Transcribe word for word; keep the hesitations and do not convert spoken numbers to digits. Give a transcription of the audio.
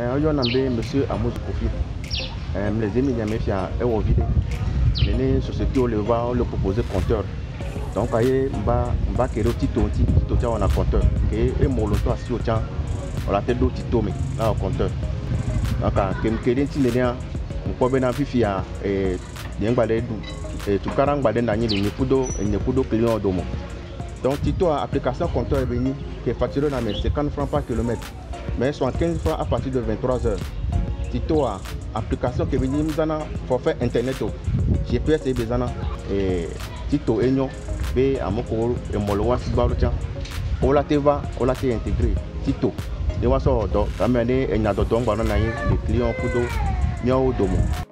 on a monsieur Amos Kofi. Les émis Yamefia et Ovide. Les sociétés le va le proposer compteur. Donc, aïe, mba mba kero tito ti tito tia on a compteur. Et et moloto assis au tien. On a tête d'eau tito mais là au compteur. Donc, kem keren ti nenia, on peut bien amplifier et bien balé du et tout carang balé n'ani le nekudo et nekudo client domo. Donc, tito a application compteur est venu qui est facturé dans mes cinquante francs par kilomètre. Mais soixante-quinze francs à partir de vingt-trois heures. Tito a application qui est venue mzana forfait internet G P S et bezana et Tito enyo be amoko e molowa sibalo tia ola teva ola te intégré Tito ne waso do amene enya do dongba na yin le client kudo nyawo domo.